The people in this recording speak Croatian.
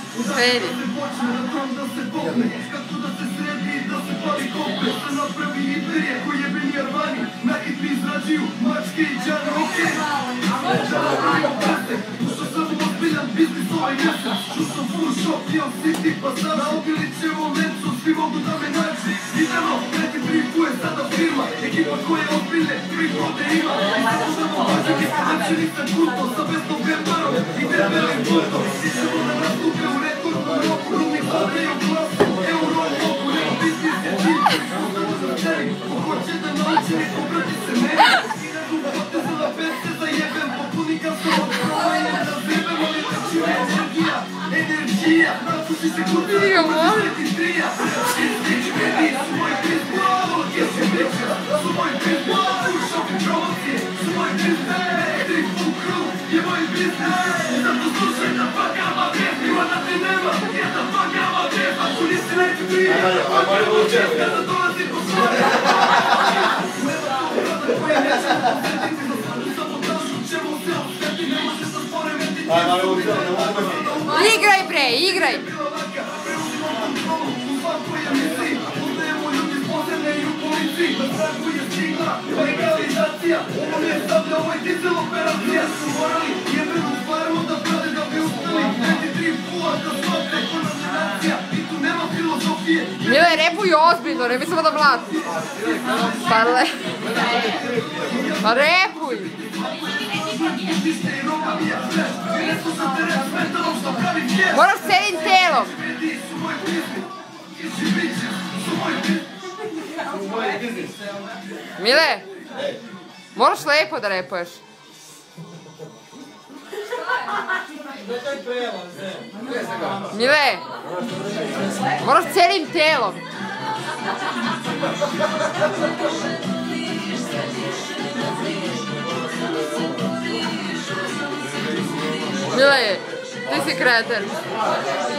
Kreni. Ekipa koja ozbiljne prihode ima i zapuštamo mađaki, znači nisam kurto sa besnom verbarom i debelim kurtom. Stižemo na nastupe u rekordnom roku, rumi hodaju glasu, euro u oku, nema biznis je cilj, ustavo za čeri, ko hoće da nauči, neko brati se meni. I na dug poteze na peste zajebem, popuni ga se od prava i da zebem, ali znači je energija, napuši se kurta, napuši se tistrija. Stići mediji su moj biznis, su moj biznis, slušam promocije, su moj biznis, elektrik u krug je moj biznis. Zato slušaj da pakama vijek, Ivana ti nema, jedna pakama vijek, ako nisi neću prije, pakama vijek, kada dolazi po svoje. Nema to rada koje nećemo posjetiti, za svaku sabotažu ćemo se osjeti, ne može sa poremetiti. Igraj bre, igraj! Preuzimam kontrolu u svakoj emisiji, oddajemo ljudi s podzemne i u policiji, na tragu je stigla, legalizacija, ovo ne stavlja ovaj dizel operacija, su morali jebenu farmu da prade da bi ustali, neki 3 pula da svate koordinacija, i tu nema filozofije. Mile, repuj ozbiljno, ne mislimo da mlati. Pa repuj! Moraš celim telom. Mile, moraš lepo da repuješ. Mile, moraš celim telom. Mile, ti si kreten.